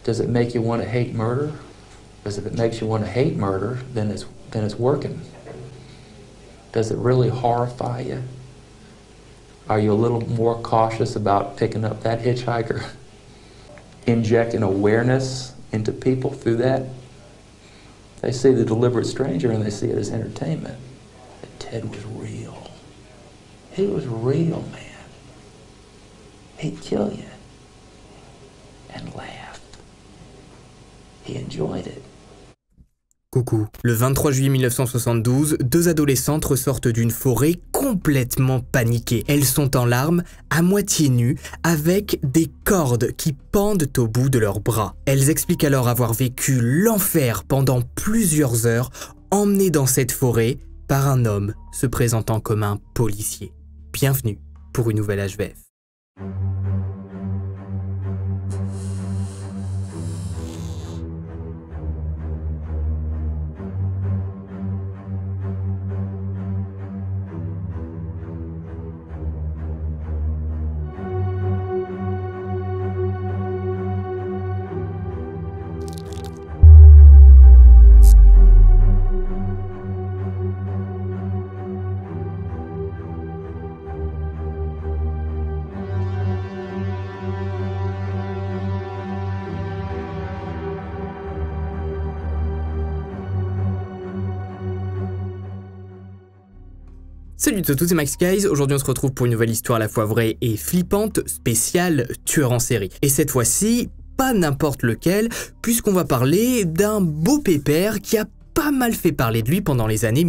Does it make you want to hate murder? Because if it makes you want to hate murder, then it's working. Does it really horrify you? Are you a little more cautious about picking up that hitchhiker? Injecting awareness into people through that? They see The Deliberate Stranger and they see it as entertainment. But Ted was real. He was real, man. He'd kill you and laugh. He enjoyed it. Coucou. Le 23 juillet 1972, deux adolescentes ressortent d'une forêt complètement paniquées. Elles sont en larmes, à moitié nues, avec des cordes qui pendent au bout de leurs bras. Elles expliquent alors avoir vécu l'enfer pendant plusieurs heures, emmenées dans cette forêt par un homme se présentant comme un policier. Bienvenue pour une nouvelle HVF. Salut à tous, c'est Max Guys. Aujourd'hui on se retrouve pour une nouvelle histoire à la fois vraie et flippante, spéciale tueur en série. Et cette fois-ci, pas n'importe lequel, puisqu'on va parler d'un beau pépère qui a pas mal fait parler de lui pendant les années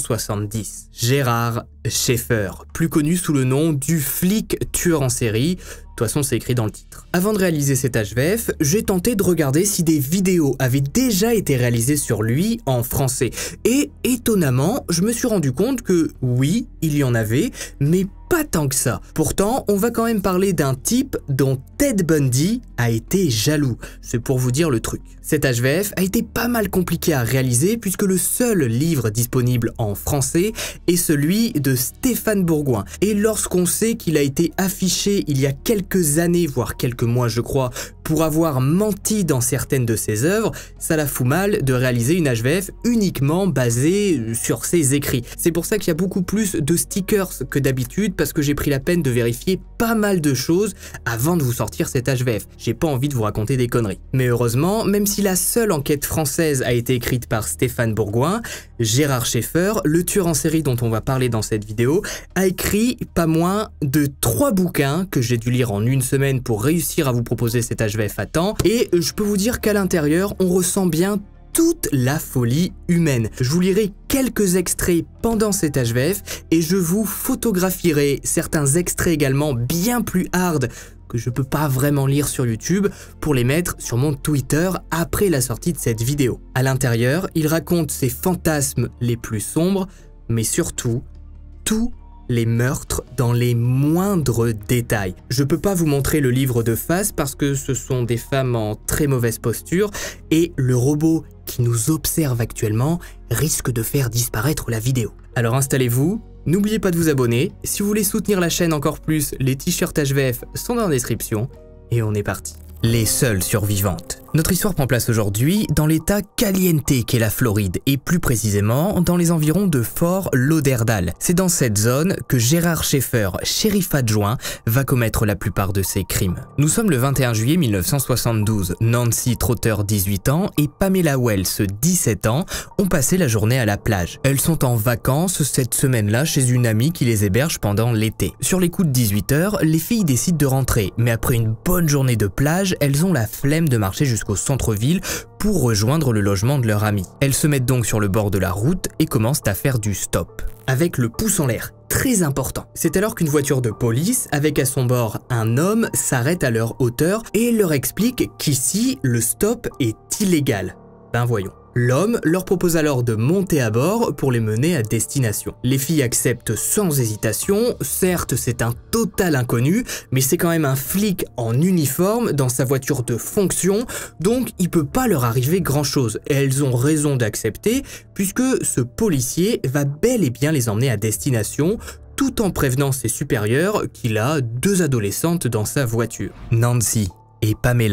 1970. Gérard Schaeffer, plus connu sous le nom du flic tueur en série. De toute façon, c'est écrit dans le titre. Avant de réaliser cet HVF, j'ai tenté de regarder si des vidéos avaient déjà été réalisées sur lui en français. Et étonnamment, je me suis rendu compte que oui, il y en avait, mais pas tant que ça. Pourtant, on va quand même parler d'un type dont Ted Bundy a été jaloux. C'est pour vous dire le truc. Cet HVF a été pas mal compliqué à réaliser puisque le seul livre disponible en français est celui de Stéphane Bourgoin. Et lorsqu'on sait qu'il a été affiché il y a quelques années, voire quelques mois je crois, pour avoir menti dans certaines de ses œuvres, ça la fout mal de réaliser une HVF uniquement basée sur ses écrits. C'est pour ça qu'il y a beaucoup plus de stickers que d'habitude, parce que j'ai pris la peine de vérifier pas mal de choses avant de vous sortir cette HVF. J'ai pas envie de vous raconter des conneries. Mais heureusement, même si la seule enquête française a été écrite par Stéphane Bourgoin, Gérard Schaeffer, le tueur en série dont on va parler dans cette vidéo, a écrit pas moins de 3 bouquins que j'ai dû lire en une semaine pour réussir à vous proposer cette HVF à temps. Et je peux vous dire qu'à l'intérieur, on ressent bien toute la folie humaine. Je vous lirai quelques extraits pendant cet HVF et je vous photographierai certains extraits également bien plus hard que je peux pas vraiment lire sur YouTube pour les mettre sur mon Twitter après la sortie de cette vidéo. À l'intérieur, il raconte ses fantasmes les plus sombres, mais surtout, tous les meurtres dans les moindres détails. Je peux pas vous montrer le livre de face parce que ce sont des femmes en très mauvaise posture et le robot qui nous observe actuellement risque de faire disparaître la vidéo. Alors installez-vous, n'oubliez pas de vous abonner. Si vous voulez soutenir la chaîne encore plus, les t-shirts HVF sont dans la description et on est parti. Les seules survivantes. Notre histoire prend place aujourd'hui dans l'état Caliente qu'est la Floride et plus précisément dans les environs de Fort Lauderdale. C'est dans cette zone que Gérard Schaeffer, shérif adjoint, va commettre la plupart de ses crimes. Nous sommes le 21 juillet 1972. Nancy Trotter, 18 ans, et Pamela Wells, 17 ans, ont passé la journée à la plage. Elles sont en vacances cette semaine-là chez une amie qui les héberge pendant l'été. Sur les coups de 18 h, les filles décident de rentrer, mais après une bonne journée de plage, elles ont la flemme de marcher jusqu'au centre-ville pour rejoindre le logement de leur amie. Elles se mettent donc sur le bord de la route et commencent à faire du stop, avec le pouce en l'air. Très important. C'est alors qu'une voiture de police, avec à son bord un homme, s'arrête à leur hauteur et leur explique qu'ici, le stop est illégal. Ben voyons. L'homme leur propose alors de monter à bord pour les mener à destination. Les filles acceptent sans hésitation. Certes, c'est un total inconnu, mais c'est quand même un flic en uniforme dans sa voiture de fonction, donc il peut pas leur arriver grand chose. Et elles ont raison d'accepter, puisque ce policier va bel et bien les emmener à destination, tout en prévenant ses supérieurs qu'il a 2 adolescentes dans sa voiture. Nancy et Pamela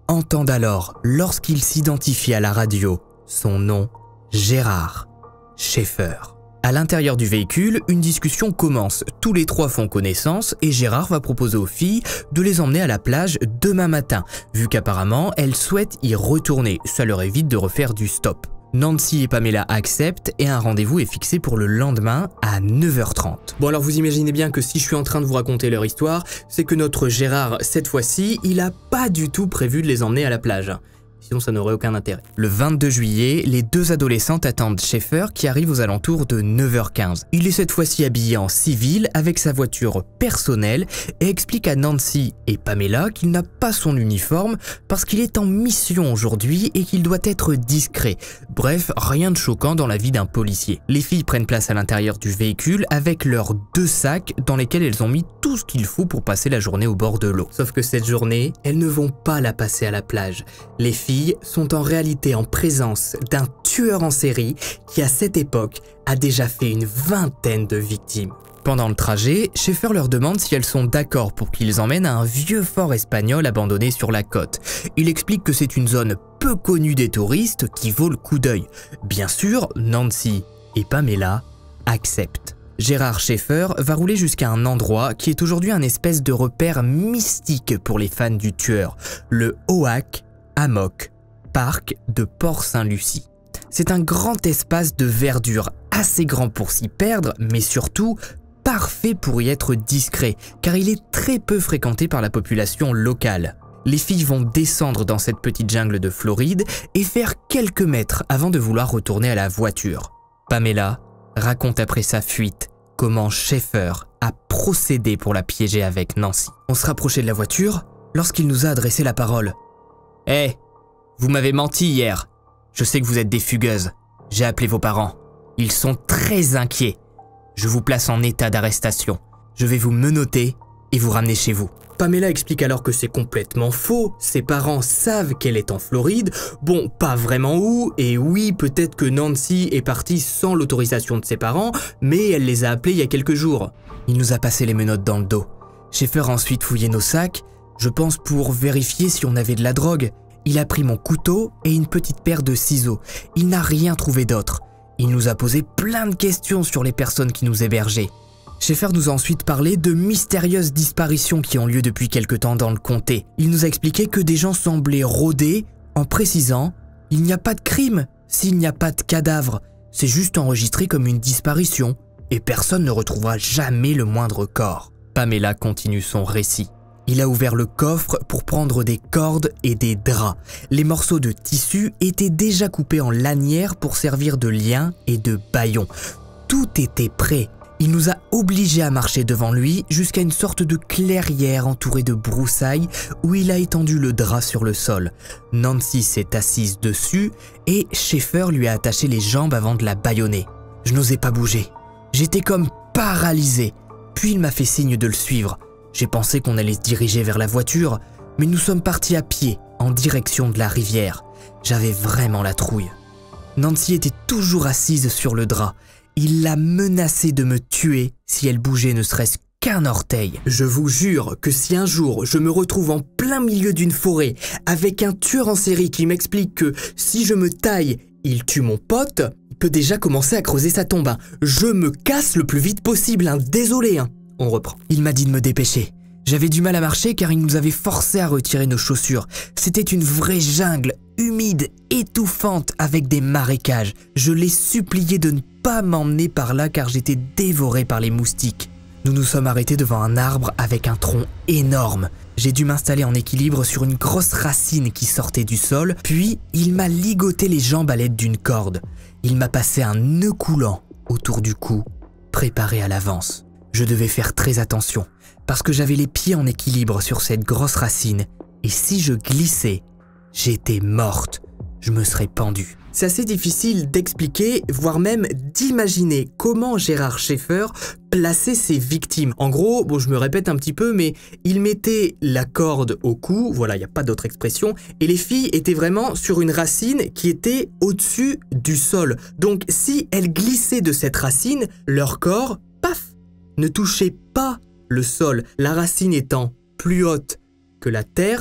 entendent alors, lorsqu'il s'identifie à la radio, son nom, Gérard Schaeffer. À l'intérieur du véhicule, une discussion commence. Tous les trois font connaissance et Gérard va proposer aux filles de les emmener à la plage demain matin, vu qu'apparemment elles souhaitent y retourner. Ça leur évite de refaire du stop. Nancy et Pamela acceptent et un rendez-vous est fixé pour le lendemain à 9h30. Bon alors vous imaginez bien que si je suis en train de vous raconter leur histoire, c'est que notre Gérard, cette fois-ci, il a pas du tout prévu de les emmener à la plage. Sinon ça n'aurait aucun intérêt. Le 22 juillet, les deux adolescentes attendent Schaeffer qui arrive aux alentours de 9h15. Il est cette fois-ci habillé en civil avec sa voiture personnelle et explique à Nancy et Pamela qu'il n'a pas son uniforme parce qu'il est en mission aujourd'hui et qu'il doit être discret. Bref, rien de choquant dans la vie d'un policier. Les filles prennent place à l'intérieur du véhicule avec leurs deux sacs dans lesquels elles ont mis tout ce qu'il faut pour passer la journée au bord de l'eau. Sauf que cette journée, elles ne vont pas la passer à la plage. Les filles sont en réalité en présence d'un tueur en série qui à cette époque a déjà fait une vingtaine de victimes. Pendant le trajet, Schaeffer leur demande si elles sont d'accord pour qu'ils emmènent à un vieux fort espagnol abandonné sur la côte. Il explique que c'est une zone peu connue des touristes qui vaut le coup d'œil. Bien sûr, Nancy et Pamela acceptent. Gérard Schaeffer va rouler jusqu'à un endroit qui est aujourd'hui un espèce de repère mystique pour les fans du tueur, le Oak Hammock Park de Port-Saint-Lucie. C'est un grand espace de verdure assez grand pour s'y perdre, mais surtout parfait pour y être discret, car il est très peu fréquenté par la population locale. Les filles vont descendre dans cette petite jungle de Floride et faire quelques mètres avant de vouloir retourner à la voiture. Pamela raconte après sa fuite comment Schaeffer a procédé pour la piéger avec Nancy. On se rapprochait de la voiture lorsqu'il nous a adressé la parole. « Hé, vous m'avez menti hier. Je sais que vous êtes des fugueuses. J'ai appelé vos parents. Ils sont très inquiets. Je vous place en état d'arrestation. Je vais vous menotter et vous ramener chez vous. » Pamela explique alors que c'est complètement faux. Ses parents savent qu'elle est en Floride. Bon, pas vraiment où. Et oui, peut-être que Nancy est partie sans l'autorisation de ses parents, mais elle les a appelés il y a quelques jours. Il nous a passé les menottes dans le dos. Schaeffer a ensuite fouillé nos sacs. Je pense pour vérifier si on avait de la drogue. Il a pris mon couteau et une petite paire de ciseaux. Il n'a rien trouvé d'autre. Il nous a posé plein de questions sur les personnes qui nous hébergeaient. Schaeffer nous a ensuite parlé de mystérieuses disparitions qui ont lieu depuis quelque temps dans le comté. Il nous a expliqué que des gens semblaient rôder en précisant « Il n'y a pas de crime s'il n'y a pas de cadavre. C'est juste enregistré comme une disparition et personne ne retrouvera jamais le moindre corps. » Pamela continue son récit. Il a ouvert le coffre pour prendre des cordes et des draps. Les morceaux de tissu étaient déjà coupés en lanières pour servir de liens et de bâillons. Tout était prêt. Il nous a obligés à marcher devant lui jusqu'à une sorte de clairière entourée de broussailles où il a étendu le drap sur le sol. Nancy s'est assise dessus et Schaeffer lui a attaché les jambes avant de la bâillonner. Je n'osais pas bouger. J'étais comme paralysé. Puis il m'a fait signe de le suivre. J'ai pensé qu'on allait se diriger vers la voiture, mais nous sommes partis à pied en direction de la rivière. J'avais vraiment la trouille. Nancy était toujours assise sur le drap. Il l'a menacée de me tuer si elle bougeait ne serait-ce qu'un orteil. Je vous jure que si un jour je me retrouve en plein milieu d'une forêt avec un tueur en série qui m'explique que si je me taille, il tue mon pote, il peut déjà commencer à creuser sa tombe. Je me casse le plus vite possible, désolé. On reprend. Il m'a dit de me dépêcher. J'avais du mal à marcher car il nous avait forcé à retirer nos chaussures. C'était une vraie jungle, humide, étouffante, avec des marécages. Je l'ai supplié de ne pas m'emmener par là car j'étais dévoré par les moustiques. Nous nous sommes arrêtés devant un arbre avec un tronc énorme. J'ai dû m'installer en équilibre sur une grosse racine qui sortait du sol, puis il m'a ligoté les jambes à l'aide d'une corde. Il m'a passé un nœud coulant autour du cou, préparé à l'avance. Je devais faire très attention, parce que j'avais les pieds en équilibre sur cette grosse racine, et si je glissais, j'étais morte, je me serais pendue. C'est assez difficile d'expliquer, voire même d'imaginer comment Gérard Schaeffer plaçait ses victimes. En gros, bon, je me répète un petit peu, mais il mettait la corde au cou, voilà, il n'y a pas d'autre expression, et les filles étaient vraiment sur une racine qui était au-dessus du sol. Donc si elles glissaient de cette racine, leur corps, paf, ne touchait pas le sol. La racine étant plus haute que la terre,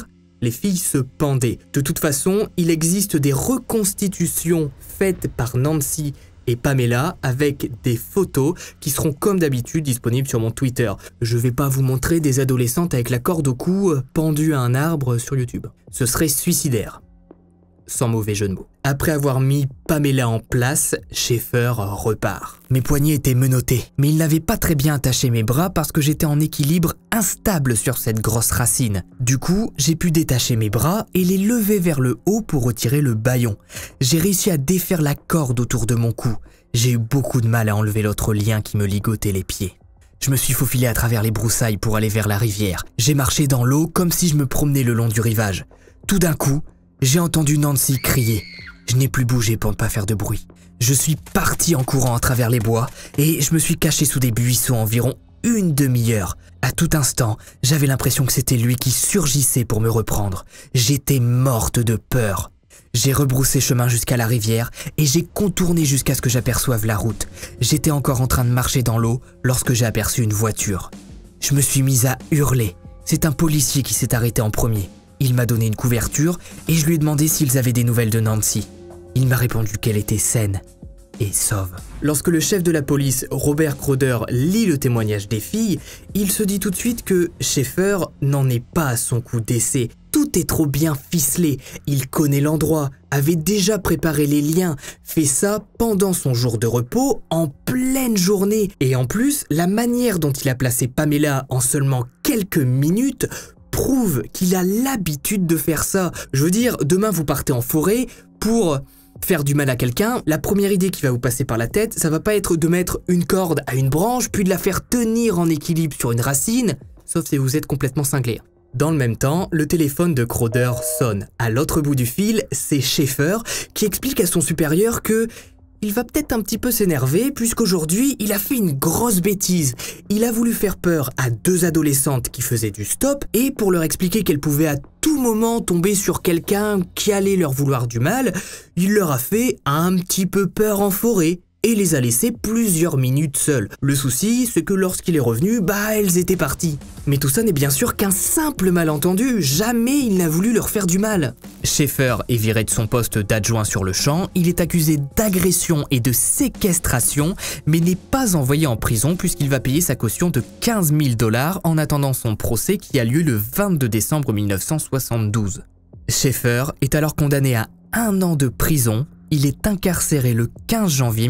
les filles se pendaient. De toute façon, il existe des reconstitutions faites par Nancy et Pamela avec des photos qui seront comme d'habitude disponibles sur mon Twitter. Je vais pas vous montrer des adolescentes avec la corde au cou pendues à un arbre sur YouTube. Ce serait suicidaire. Sans mauvais jeu de mots. Après avoir mis Pamela en place, Schaeffer repart. Mes poignets étaient menottés, mais il n'avait pas très bien attaché mes bras parce que j'étais en équilibre instable sur cette grosse racine. Du coup, j'ai pu détacher mes bras et les lever vers le haut pour retirer le bâillon. J'ai réussi à défaire la corde autour de mon cou. J'ai eu beaucoup de mal à enlever l'autre lien qui me ligotait les pieds. Je me suis faufilé à travers les broussailles pour aller vers la rivière. J'ai marché dans l'eau comme si je me promenais le long du rivage. Tout d'un coup, j'ai entendu Nancy crier. Je n'ai plus bougé pour ne pas faire de bruit. Je suis parti en courant à travers les bois et je me suis caché sous des buissons environ une demi-heure. À tout instant, j'avais l'impression que c'était lui qui surgissait pour me reprendre. J'étais morte de peur. J'ai rebroussé chemin jusqu'à la rivière et j'ai contourné jusqu'à ce que j'aperçoive la route. J'étais encore en train de marcher dans l'eau lorsque j'ai aperçu une voiture. Je me suis mise à hurler. C'est un policier qui s'est arrêté en premier. Il m'a donné une couverture et je lui ai demandé s'ils avaient des nouvelles de Nancy. Il m'a répondu qu'elle était saine et sauve. Lorsque le chef de la police, Robert Crowder, lit le témoignage des filles, il se dit tout de suite que Schaeffer n'en est pas à son coup d'essai. Tout est trop bien ficelé, il connaît l'endroit, avait déjà préparé les liens, fait ça pendant son jour de repos, en pleine journée. Et en plus, la manière dont il a placé Pamela en seulement quelques minutes prouve qu'il a l'habitude de faire ça. Je veux dire, demain vous partez en forêt pour faire du mal à quelqu'un, la première idée qui va vous passer par la tête, ça va pas être de mettre une corde à une branche, puis de la faire tenir en équilibre sur une racine, sauf si vous êtes complètement cinglé. Dans le même temps, le téléphone de Crowder sonne. À l'autre bout du fil, c'est Schaeffer qui explique à son supérieur que il va peut-être un petit peu s'énerver puisqu'aujourd'hui, il a fait une grosse bêtise. Il a voulu faire peur à deux adolescentes qui faisaient du stop et pour leur expliquer qu'elles pouvaient à tout moment tomber sur quelqu'un qui allait leur vouloir du mal, il leur a fait un petit peu peur en forêt et les a laissées plusieurs minutes seules. Le souci, c'est que lorsqu'il est revenu, elles étaient parties. Mais tout ça n'est bien sûr qu'un simple malentendu, jamais il n'a voulu leur faire du mal. Schaeffer est viré de son poste d'adjoint sur le champ, il est accusé d'agression et de séquestration, mais n'est pas envoyé en prison puisqu'il va payer sa caution de 15 000 $ en attendant son procès qui a lieu le 22 décembre 1972. Schaeffer est alors condamné à 1 an de prison. Il est incarcéré le 15 janvier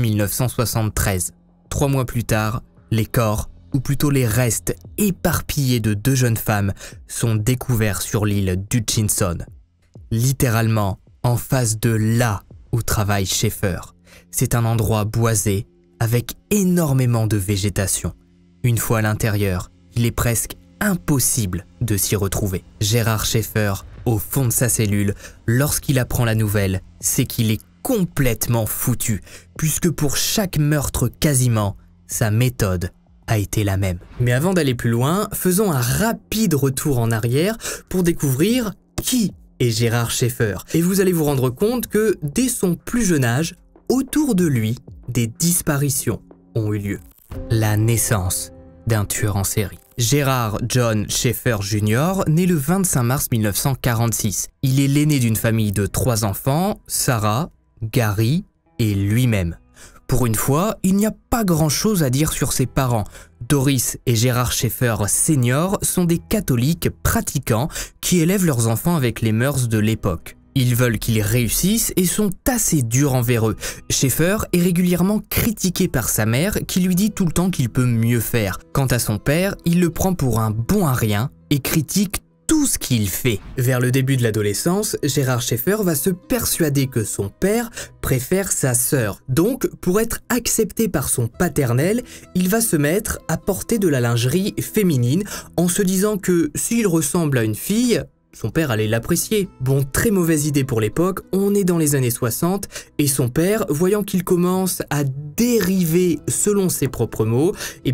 1973. 3 mois plus tard, les corps, ou plutôt les restes éparpillés de 2 jeunes femmes, sont découverts sur l'île d'Hutchinson. Littéralement, en face de là où travaille Schaeffer. C'est un endroit boisé, avec énormément de végétation. Une fois à l'intérieur, il est presque impossible de s'y retrouver. Gérard Schaeffer, au fond de sa cellule, lorsqu'il apprend la nouvelle, c'est qu'il est complètement foutu, puisque pour chaque meurtre quasiment, sa méthode a été la même. Mais avant d'aller plus loin, faisons un rapide retour en arrière pour découvrir qui est Gérard Schaeffer. Et vous allez vous rendre compte que dès son plus jeune âge, autour de lui, des disparitions ont eu lieu. La naissance d'un tueur en série. Gérard John Schaeffer Jr. naît le 25 mars 1946. Il est l'aîné d'une famille de 3 enfants, Sarah, Gary et lui-même. Pour une fois, il n'y a pas grand-chose à dire sur ses parents. Doris et Gérard Schaeffer Sr. sont des catholiques pratiquants qui élèvent leurs enfants avec les mœurs de l'époque. Ils veulent qu'ils réussissent et sont assez durs envers eux. Schaeffer est régulièrement critiqué par sa mère qui lui dit tout le temps qu'il peut mieux faire. Quant à son père, il le prend pour un bon à rien et critique tout ce qu'il fait. Vers le début de l'adolescence, Gérard Schaeffer va se persuader que son père préfère sa sœur. Donc, pour être accepté par son paternel, il va se mettre à porter de la lingerie féminine en se disant que s'il ressemble à une fille, son père allait l'apprécier. Bon, très mauvaise idée pour l'époque, on est dans les années 60 et son père, voyant qu'il commence à dériver selon ses propres mots,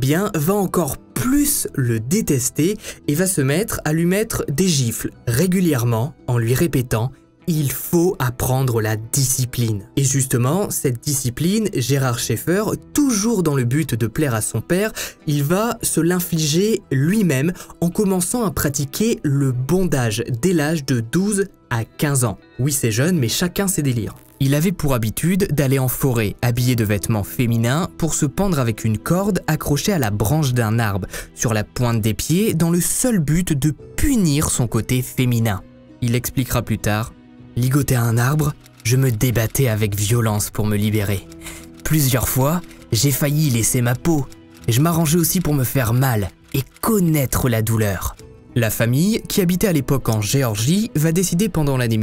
va encore plus le détester et va se mettre à lui mettre des gifles régulièrement en lui répétant il faut apprendre la discipline. Et justement, cette discipline, Gérard Schaeffer, toujours dans le but de plaire à son père, il va se l'infliger lui-même en commençant à pratiquer le bondage dès l'âge de 12 à 15 ans. Oui, c'est jeune, mais chacun ses délires. Il avait pour habitude d'aller en forêt, habillé de vêtements féminins, pour se pendre avec une corde accrochée à la branche d'un arbre, sur la pointe des pieds, dans le seul but de punir son côté féminin. Il expliquera plus tard: ligoté à un arbre, je me débattais avec violence pour me libérer. Plusieurs fois, j'ai failli laisser ma peau. Je m'arrangeais aussi pour me faire mal et connaître la douleur. La famille, qui habitait à l'époque en Géorgie, va décider pendant l'année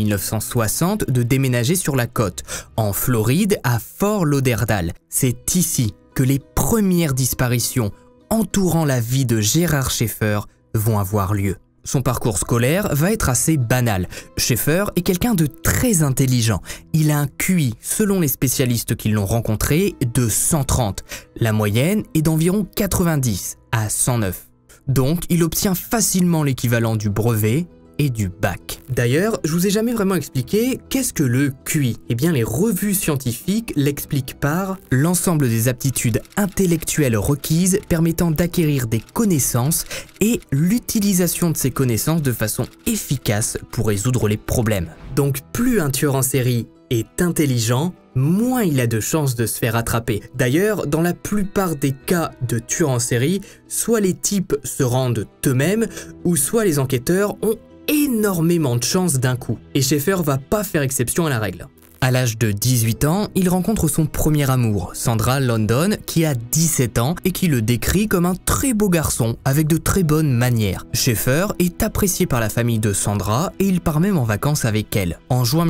1960 de déménager sur la côte, en Floride, à Fort Lauderdale. C'est ici que les premières disparitions entourant la vie de Gérard Schaeffer vont avoir lieu. Son parcours scolaire va être assez banal. Schaeffer est quelqu'un de très intelligent. Il a un QI, selon les spécialistes qui l'ont rencontré, de 130. La moyenne est d'environ 90 à 109. Donc, il obtient facilement l'équivalent du brevet et du bac. D'ailleurs, je vous ai jamais vraiment expliqué qu'est-ce que le QI. Eh bien, les revues scientifiques l'expliquent par l'ensemble des aptitudes intellectuelles requises permettant d'acquérir des connaissances et l'utilisation de ces connaissances de façon efficace pour résoudre les problèmes. Donc, plus un tueur en série est intelligent, moins il a de chances de se faire attraper. D'ailleurs, dans la plupart des cas de tueurs en série, soit les types se rendent eux-mêmes, ou soit les enquêteurs ont énormément de chance d'un coup. Et Schaeffer va pas faire exception à la règle. À l'âge de 18 ans, il rencontre son premier amour, Sandra London, qui a 17 ans et qui le décrit comme un très beau garçon avec de très bonnes manières. Schaeffer est apprécié par la famille de Sandra et il part même en vacances avec elle. En juin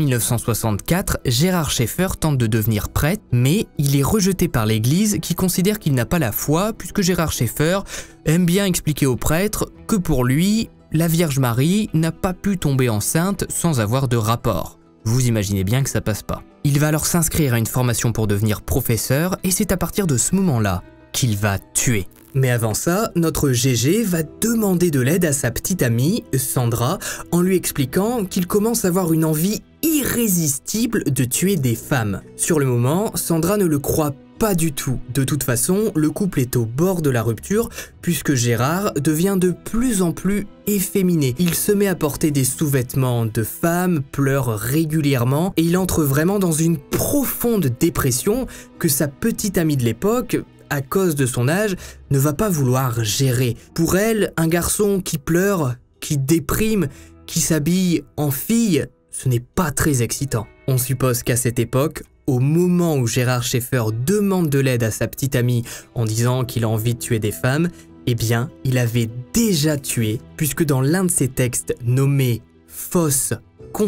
1964, Gérard Schaeffer tente de devenir prêtre, mais il est rejeté par l'église qui considère qu'il n'a pas la foi puisque Gérard Schaeffer aime bien expliquer aux prêtres que pour lui, la Vierge Marie n'a pas pu tomber enceinte sans avoir de rapport. Vous imaginez bien que ça passe pas. Il va alors s'inscrire à une formation pour devenir professeur et c'est à partir de ce moment-là qu'il va tuer. Mais avant ça, notre GG va demander de l'aide à sa petite amie, Sandra, en lui expliquant qu'il commence à avoir une envie irrésistible de tuer des femmes. Sur le moment, Sandra ne le croit pas du tout. De toute façon, le couple est au bord de la rupture puisque Gérard devient de plus en plus efféminé. Il se met à porter des sous-vêtements de femme, pleure régulièrement et il entre vraiment dans une profonde dépression que sa petite amie de l'époque, à cause de son âge, ne va pas vouloir gérer. Pour elle, un garçon qui pleure, qui déprime, qui s'habille en fille, ce n'est pas très excitant. On suppose qu'à cette époque, au moment où Gérard Schaeffer demande de l'aide à sa petite amie en disant qu'il a envie de tuer des femmes, eh bien, il avait déjà tué, puisque dans l'un de ses textes nommé « Fausse confession »,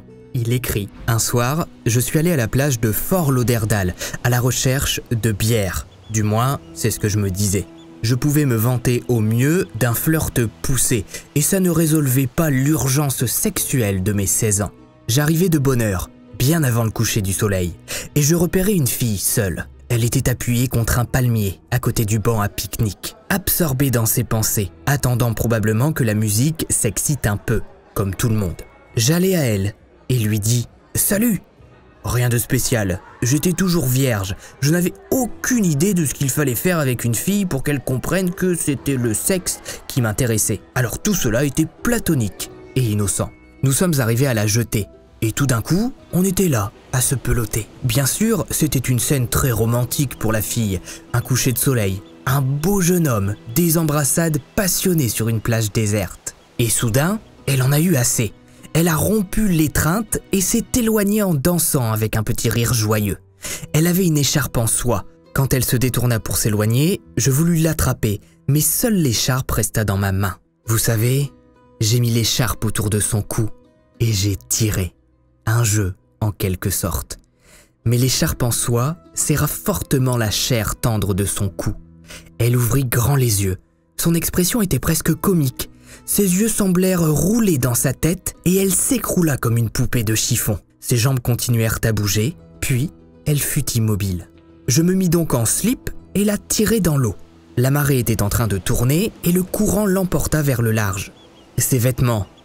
il écrit « Un soir, je suis allé à la plage de Fort Lauderdale, à la recherche de bière. Du moins, c'est ce que je me disais. Je pouvais me vanter au mieux d'un flirt poussé, et ça ne résolvait pas l'urgence sexuelle de mes 16 ans. J'arrivais de bonne heure, bien avant le coucher du soleil, et je repérais une fille seule. Elle était appuyée contre un palmier, à côté du banc à pique-nique, absorbée dans ses pensées, attendant probablement que la musique s'excite un peu, comme tout le monde. J'allai à elle et lui dis « Salut !» Rien de spécial, j'étais toujours vierge, je n'avais aucune idée de ce qu'il fallait faire avec une fille pour qu'elle comprenne que c'était le sexe qui m'intéressait. Alors tout cela était platonique et innocent. Nous sommes arrivés à la jetée. Et tout d'un coup, on était là, à se peloter. Bien sûr, c'était une scène très romantique pour la fille. Un coucher de soleil, un beau jeune homme, des embrassades passionnées sur une plage déserte. Et soudain, elle en a eu assez. Elle a rompu l'étreinte et s'est éloignée en dansant avec un petit rire joyeux. Elle avait une écharpe en soie. Quand elle se détourna pour s'éloigner, je voulus l'attraper, mais seule l'écharpe resta dans ma main. Vous savez, j'ai mis l'écharpe autour de son cou et j'ai tiré. Un jeu, en quelque sorte. Mais l'écharpe en soie serra fortement la chair tendre de son cou. Elle ouvrit grand les yeux. Son expression était presque comique. Ses yeux semblèrent rouler dans sa tête et elle s'écroula comme une poupée de chiffon. Ses jambes continuèrent à bouger, puis elle fut immobile. Je me mis donc en slip et la tirai dans l'eau. La marée était en train de tourner et le courant l'emporta vers le large. Ses vêtements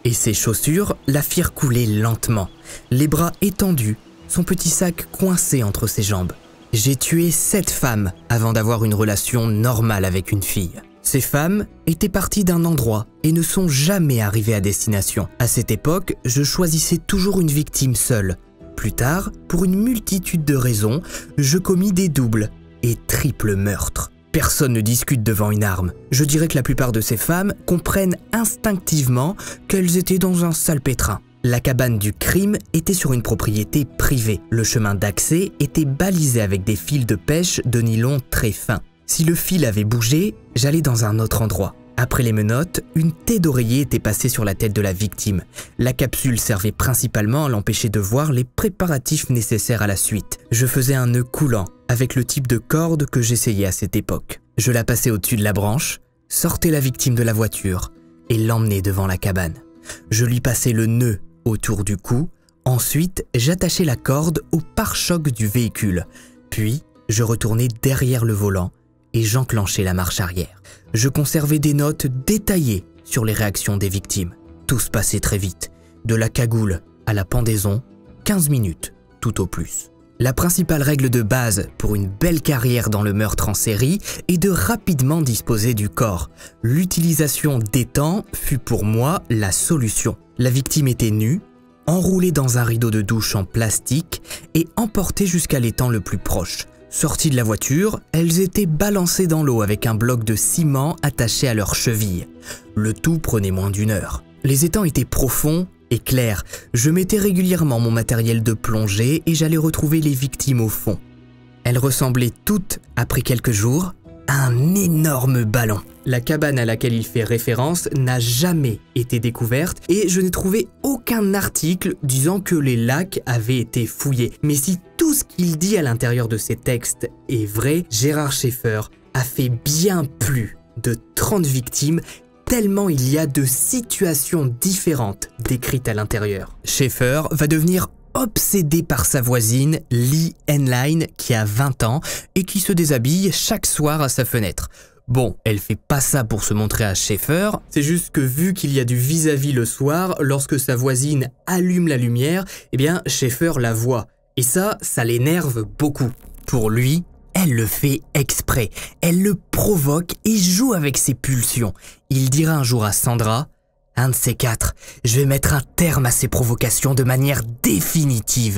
et ses chaussures la firent couler lentement, les bras étendus, son petit sac coincé entre ses jambes. J'ai tué 7 femmes avant d'avoir une relation normale avec une fille. Ces femmes étaient parties d'un endroit et ne sont jamais arrivées à destination. À cette époque, je choisissais toujours une victime seule. Plus tard, pour une multitude de raisons, je commis des doubles et triples meurtres. Personne ne discute devant une arme. Je dirais que la plupart de ces femmes comprennent instinctivement qu'elles étaient dans un sale pétrin. La cabane du crime était sur une propriété privée. Le chemin d'accès était balisé avec des fils de pêche de nylon très fins. Si le fil avait bougé, j'allais dans un autre endroit. Après les menottes, une taie d'oreiller était passée sur la tête de la victime. La capsule servait principalement à l'empêcher de voir les préparatifs nécessaires à la suite. Je faisais un nœud coulant avec le type de corde que j'essayais à cette époque. Je la passais au-dessus de la branche, sortais la victime de la voiture et l'emmenais devant la cabane. Je lui passais le nœud autour du cou, ensuite j'attachais la corde au pare-choc du véhicule, puis je retournais derrière le volant et j'enclenchais la marche arrière. Je conservais des notes détaillées sur les réactions des victimes. Tout se passait très vite. De la cagoule à la pendaison, 15 minutes, tout au plus. La principale règle de base pour une belle carrière dans le meurtre en série est de rapidement disposer du corps. L'utilisation d'étangs fut pour moi la solution. La victime était nue, enroulée dans un rideau de douche en plastique et emportée jusqu'à l'étang le plus proche. Sorties de la voiture, elles étaient balancées dans l'eau avec un bloc de ciment attaché à leurs chevilles. Le tout prenait moins d'1 heure. Les étangs étaient profonds et clairs. Je mettais régulièrement mon matériel de plongée et j'allais retrouver les victimes au fond. Elles ressemblaient toutes, après quelques jours, à un énorme ballon. La cabane à laquelle il fait référence n'a jamais été découverte et je n'ai trouvé aucun article disant que les lacs avaient été fouillés. Mais si tout ce qu'il dit à l'intérieur de ces textes est vrai, Gérard Schaeffer a fait bien plus de 30 victimes tellement il y a de situations différentes décrites à l'intérieur. Schaeffer va devenir obsédé par sa voisine Lee Henline qui a 20 ans et qui se déshabille chaque soir à sa fenêtre. Bon, elle fait pas ça pour se montrer à Schaeffer, c'est juste que vu qu'il y a du vis-à-vis le soir, lorsque sa voisine allume la lumière, eh bien Schaeffer la voit. Et ça l'énerve beaucoup. Pour lui, elle le fait exprès, elle le provoque et joue avec ses pulsions. Il dira un jour à Sandra: « Un de ces 4, je vais mettre un terme à ces provocations de manière définitive. »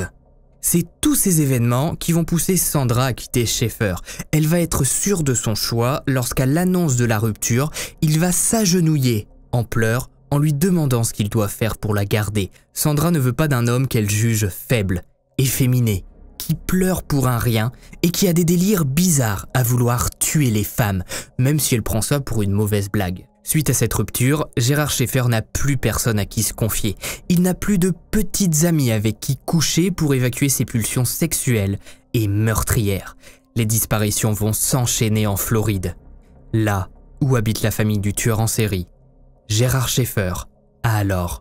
C'est tous ces événements qui vont pousser Sandra à quitter Schaeffer. Elle va être sûre de son choix lorsqu'à l'annonce de la rupture, il va s'agenouiller en pleurs en lui demandant ce qu'il doit faire pour la garder. Sandra ne veut pas d'un homme qu'elle juge faible, efféminé, qui pleure pour un rien et qui a des délires bizarres à vouloir tuer les femmes, même si elle prend ça pour une mauvaise blague. Suite à cette rupture, Gérard Schaeffer n'a plus personne à qui se confier. Il n'a plus de petites amies avec qui coucher pour évacuer ses pulsions sexuelles et meurtrières. Les disparitions vont s'enchaîner en Floride, là où habite la famille du tueur en série. Gérard Schaeffer a alors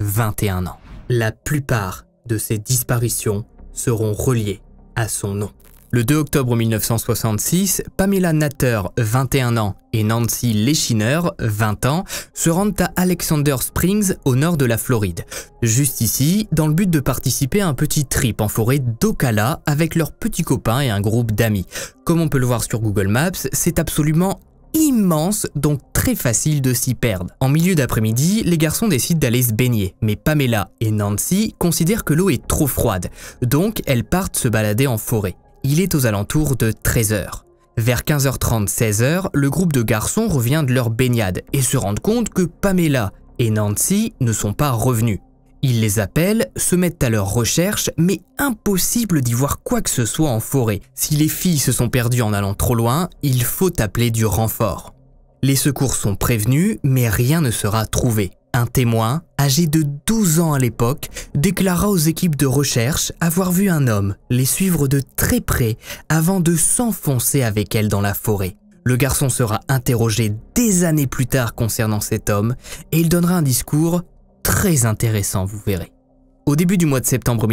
21 ans. La plupart de ces disparitions seront reliées à son nom. Le 2 octobre 1966, Pamela Natter, 21 ans, et Nancy Leshiner, 20 ans, se rendent à Alexander Springs, au nord de la Floride. Juste ici, dans le but de participer à un petit trip en forêt d'Ocala avec leurs petits copains et un groupe d'amis. Comme on peut le voir sur Google Maps, c'est absolument immense, donc très facile de s'y perdre. En milieu d'après-midi, les garçons décident d'aller se baigner, mais Pamela et Nancy considèrent que l'eau est trop froide, donc elles partent se balader en forêt. Il est aux alentours de 13h. Vers 15h30, 16h, le groupe de garçons revient de leur baignade et se rendent compte que Pamela et Nancy ne sont pas revenus. Ils les appellent, se mettent à leur recherche, mais impossible d'y voir quoi que ce soit en forêt. Si les filles se sont perdues en allant trop loin, il faut appeler du renfort. Les secours sont prévenus, mais rien ne sera trouvé. Un témoin, âgé de 12 ans à l'époque, déclara aux équipes de recherche avoir vu un homme les suivre de très près avant de s'enfoncer avec elles dans la forêt. Le garçon sera interrogé des années plus tard concernant cet homme et il donnera un discours très intéressant, vous verrez. Au début du mois de septembre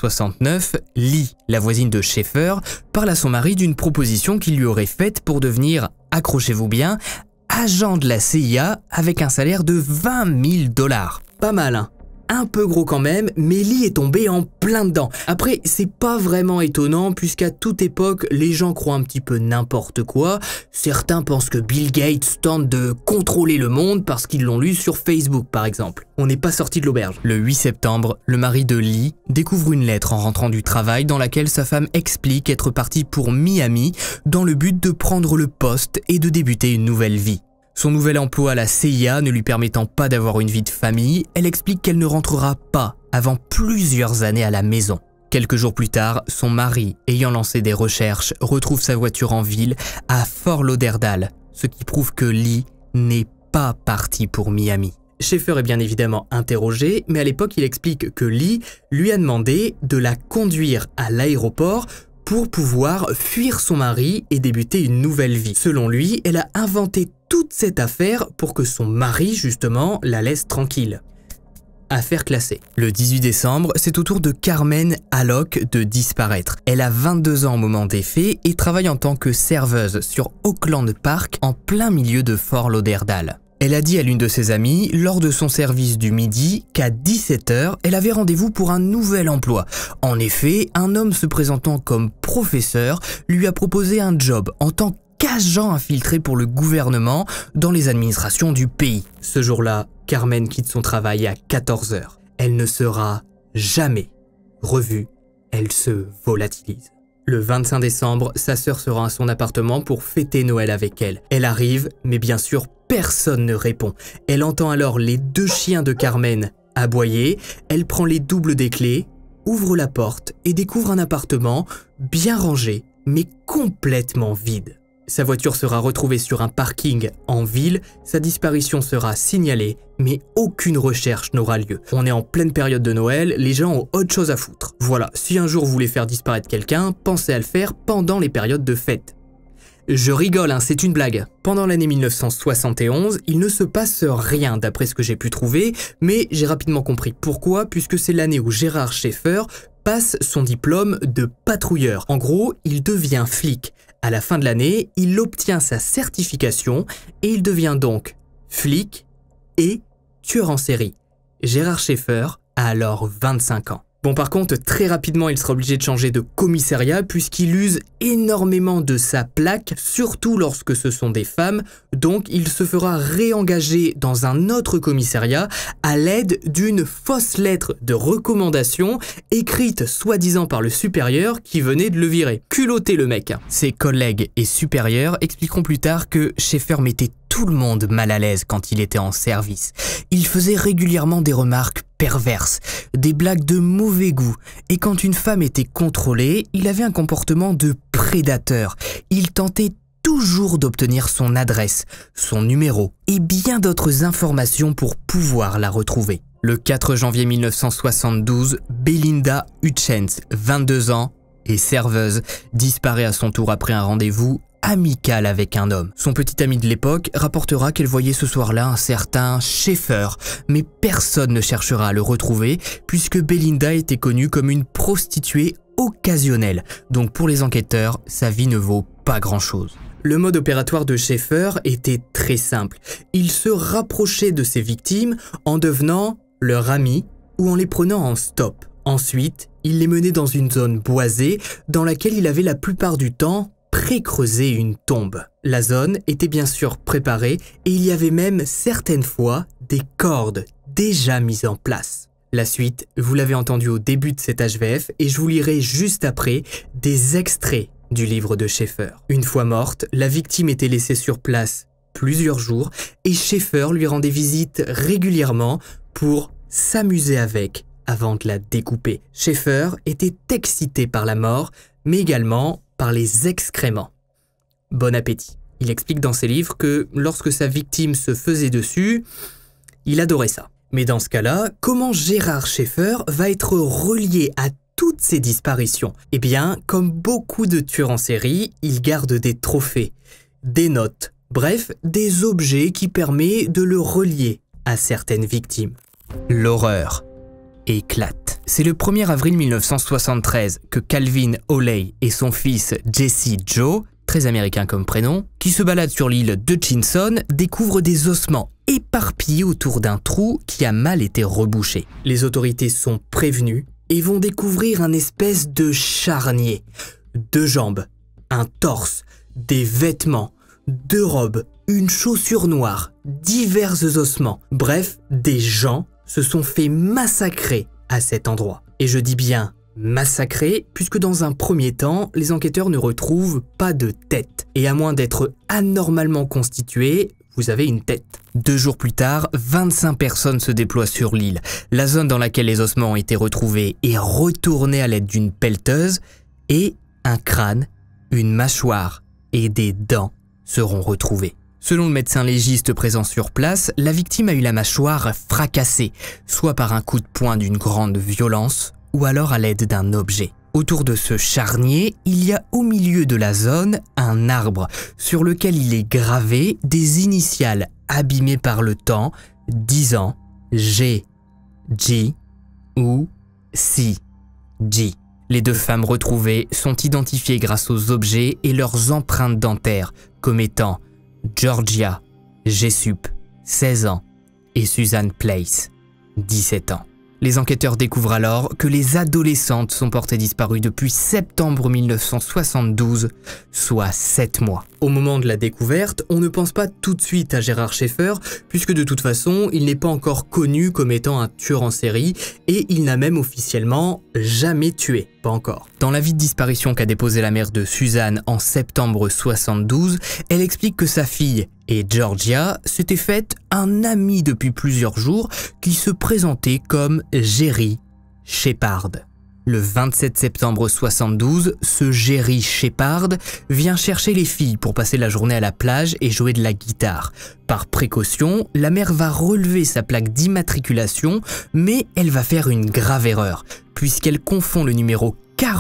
1969, Lee, la voisine de Schaeffer, parle à son mari d'une proposition qu'il lui aurait faite pour devenir, accrochez-vous bien, agent de la CIA avec un salaire de $20 000. Pas mal, hein. Un peu gros quand même, mais Lee est tombé en plein dedans. Après, c'est pas vraiment étonnant puisqu'à toute époque, les gens croient un petit peu n'importe quoi. Certains pensent que Bill Gates tente de contrôler le monde parce qu'ils l'ont lu sur Facebook par exemple. On n'est pas sorti de l'auberge. Le 8 septembre, le mari de Lee découvre une lettre en rentrant du travail dans laquelle sa femme explique être partie pour Miami dans le but de prendre le poste et de débuter une nouvelle vie. Son nouvel emploi à la CIA ne lui permettant pas d'avoir une vie de famille, elle explique qu'elle ne rentrera pas avant plusieurs années à la maison. Quelques jours plus tard, son mari, ayant lancé des recherches, retrouve sa voiture en ville à Fort Lauderdale, ce qui prouve que Lee n'est pas parti pour Miami. Schaeffer est bien évidemment interrogé, mais à l'époque il explique que Lee lui a demandé de la conduire à l'aéroport pour pouvoir fuir son mari et débuter une nouvelle vie. Selon lui, elle a inventé toute cette affaire pour que son mari, justement, la laisse tranquille. Affaire classée. Le 18 décembre, c'est au tour de Carmen Alloc de disparaître. Elle a 22 ans au moment des faits et travaille en tant que serveuse sur Auckland Park en plein milieu de Fort Lauderdale. Elle a dit à l'une de ses amies, lors de son service du midi, qu'à 17h, elle avait rendez-vous pour un nouvel emploi. En effet, un homme se présentant comme professeur lui a proposé un job en tant qu'agent infiltré pour le gouvernement dans les administrations du pays. Ce jour-là, Carmen quitte son travail à 14h. Elle ne sera jamais revue, elle se volatilise. Le 25 décembre, sa sœur se rend à son appartement pour fêter Noël avec elle. Elle arrive, mais bien sûr, personne ne répond. Elle entend alors les 2 chiens de Carmen aboyer. Elle prend les doubles des clés, ouvre la porte et découvre un appartement bien rangé, mais complètement vide. Sa voiture sera retrouvée sur un parking en ville, sa disparition sera signalée, mais aucune recherche n'aura lieu. On est en pleine période de Noël, les gens ont autre chose à foutre. Voilà, si un jour vous voulez faire disparaître quelqu'un, pensez à le faire pendant les périodes de fête. Je rigole, hein, c'est une blague. Pendant l'année 1971, il ne se passe rien d'après ce que j'ai pu trouver, mais j'ai rapidement compris pourquoi, puisque c'est l'année où Gérard Schaeffer passe son diplôme de patrouilleur. En gros, il devient flic. À la fin de l'année, il obtient sa certification et il devient donc flic et tueur en série. Gérard Schaeffer a alors 25 ans. Bon, par contre, très rapidement, il sera obligé de changer de commissariat puisqu'il use énormément de sa plaque, surtout lorsque ce sont des femmes. Donc, il se fera réengager dans un autre commissariat à l'aide d'une fausse lettre de recommandation écrite soi-disant par le supérieur qui venait de le virer. Culotté le mec. Ses collègues et supérieurs expliqueront plus tard que Schaeffer mettait tout le monde mal à l'aise quand il était en service. Il faisait régulièrement des remarques perverses, des blagues de mauvais goût, et quand une femme était contrôlée, il avait un comportement de prédateur. Il tentait toujours d'obtenir son adresse, son numéro et bien d'autres informations pour pouvoir la retrouver. Le 4 janvier 1972, Belinda Hutchens, 22 ans, et serveuse, disparaît à son tour après un rendez-vous amical avec un homme. Son petit ami de l'époque rapportera qu'elle voyait ce soir-là un certain Schaeffer, mais personne ne cherchera à le retrouver puisque Belinda était connue comme une prostituée occasionnelle. Donc pour les enquêteurs, sa vie ne vaut pas grand-chose. Le mode opératoire de Schaeffer était très simple. Il se rapprochait de ses victimes en devenant leur ami ou en les prenant en stop. Ensuite, il les menait dans une zone boisée dans laquelle il avait la plupart du temps pré-creusé une tombe. La zone était bien sûr préparée et il y avait même certaines fois des cordes déjà mises en place. La suite, vous l'avez entendu au début de cet HVF et je vous lirai juste après des extraits du livre de Schaeffer. Une fois morte, la victime était laissée sur place plusieurs jours et Schaeffer lui rendait visite régulièrement pour s'amuser avec avant de la découper. Schaeffer était excité par la mort, mais également par les excréments. Bon appétit. Il explique dans ses livres que lorsque sa victime se faisait dessus, il adorait ça. Mais dans ce cas-là, comment Gérard Schaeffer va être relié à toutes ces disparitions? Eh bien, comme beaucoup de tueurs en série, il garde des trophées, des notes, bref, des objets qui permettent de le relier à certaines victimes. L'horreur éclate. C'est le 1er avril 1973 que Calvin Hawley et son fils Jesse Joe, très américain comme prénom, qui se baladent sur l'île de Hutchinson, découvrent des ossements éparpillés autour d'un trou qui a mal été rebouché. Les autorités sont prévenues et vont découvrir un espèce de charnier. 2 jambes, un torse, des vêtements, 2 robes, une chaussure noire, divers ossements. Bref, des gens se sont fait massacrer à cet endroit. Et je dis bien massacrer, puisque dans un premier temps, les enquêteurs ne retrouvent pas de tête. Et à moins d'être anormalement constitués, vous avez une tête. 2 jours plus tard, 25 personnes se déploient sur l'île. La zone dans laquelle les ossements ont été retrouvés est retournée à l'aide d'une pelleteuse et un crâne, une mâchoire et des dents seront retrouvés. Selon le médecin légiste présent sur place, la victime a eu la mâchoire fracassée, soit par un coup de poing d'une grande violence, ou alors à l'aide d'un objet. Autour de ce charnier, il y a au milieu de la zone un arbre sur lequel il est gravé des initiales abîmées par le temps disant G, G ou C, G. Les 2 femmes retrouvées sont identifiées grâce aux objets et leurs empreintes dentaires comme étant Georgia, Jessup, 16 ans, et Susan Place, 17 ans. Les enquêteurs découvrent alors que les adolescentes sont portées disparues depuis septembre 1972, soit 7 mois. Au moment de la découverte, on ne pense pas tout de suite à Gérard Schaeffer, puisque de toute façon, il n'est pas encore connu comme étant un tueur en série, et il n'a même officiellement jamais tué. Pas encore. Dans l'avis de disparition qu'a déposé la mère de Suzanne en septembre 72, elle explique que sa fille et Georgia s'étaient faites un ami depuis plusieurs jours qui se présentait comme Jerry Shepard. Le 27 septembre 72, ce Jerry Shepard vient chercher les filles pour passer la journée à la plage et jouer de la guitare. Par précaution, la mère va relever sa plaque d'immatriculation, mais elle va faire une grave erreur, puisqu'elle confond le numéro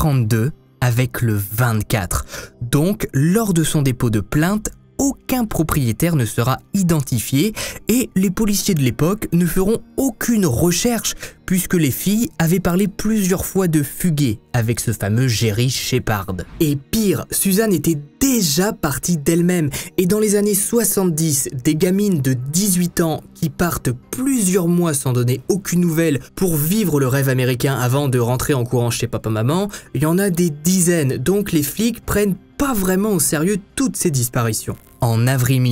42 avec le 24. Donc, lors de son dépôt de plainte, aucun propriétaire ne sera identifié et les policiers de l'époque ne feront aucune recherche puisque les filles avaient parlé plusieurs fois de fuguer avec ce fameux Jerry Shepard. Et pire, Suzanne était déjà partie d'elle-même et dans les années 70, des gamines de 18 ans qui partent plusieurs mois sans donner aucune nouvelle pour vivre le rêve américain avant de rentrer en courant chez papa-maman, il y en a des dizaines, donc les flics prennent pas vraiment au sérieux toutes ces disparitions. En avril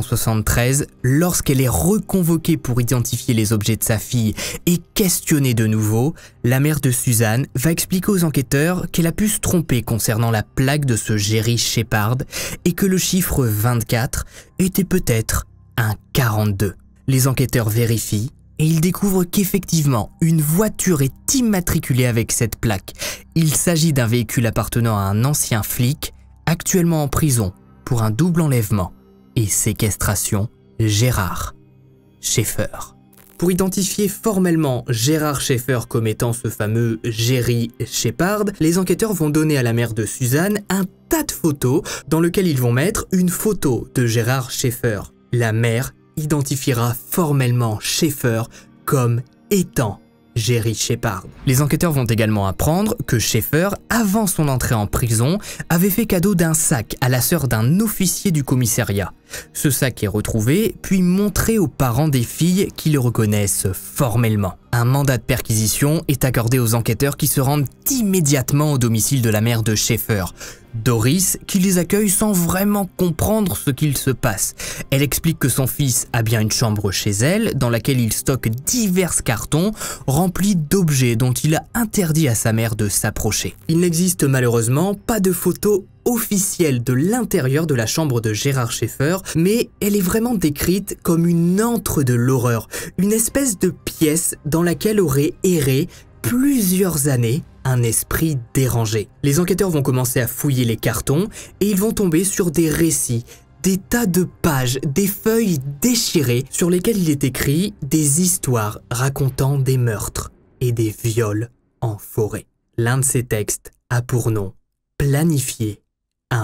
1973, lorsqu'elle est reconvoquée pour identifier les objets de sa fille et questionner de nouveau, la mère de Suzanne va expliquer aux enquêteurs qu'elle a pu se tromper concernant la plaque de ce Jerry Shepard et que le chiffre 24 était peut-être un 42. Les enquêteurs vérifient et ils découvrent qu'effectivement, une voiture est immatriculée avec cette plaque. Il s'agit d'un véhicule appartenant à un ancien flic, actuellement en prison pour un double enlèvement et séquestration, Gérard Schaeffer. Pour identifier formellement Gérard Schaeffer comme étant ce fameux Jerry Shepard, les enquêteurs vont donner à la mère de Suzanne un tas de photos dans lequel ils vont mettre une photo de Gérard Schaeffer. La mère identifiera formellement Schaeffer comme étant Jerry Shepard. Les enquêteurs vont également apprendre que Schaeffer, avant son entrée en prison, avait fait cadeau d'un sac à la sœur d'un officier du commissariat. Ce sac est retrouvé, puis montré aux parents des filles qui le reconnaissent formellement. Un mandat de perquisition est accordé aux enquêteurs qui se rendent immédiatement au domicile de la mère de Schaeffer, Doris, qui les accueille sans vraiment comprendre ce qu'il se passe. Elle explique que son fils a bien une chambre chez elle, dans laquelle il stocke divers cartons remplis d'objets dont il a interdit à sa mère de s'approcher. Il n'existe malheureusement pas de photos officielle de l'intérieur de la chambre de Gérard Schaeffer, mais elle est vraiment décrite comme une antre de l'horreur, une espèce de pièce dans laquelle aurait erré plusieurs années un esprit dérangé. Les enquêteurs vont commencer à fouiller les cartons et ils vont tomber sur des récits, des tas de pages, des feuilles déchirées sur lesquelles il est écrit des histoires racontant des meurtres et des viols en forêt. L'un de ces textes a pour nom « Planifier un meurtre ».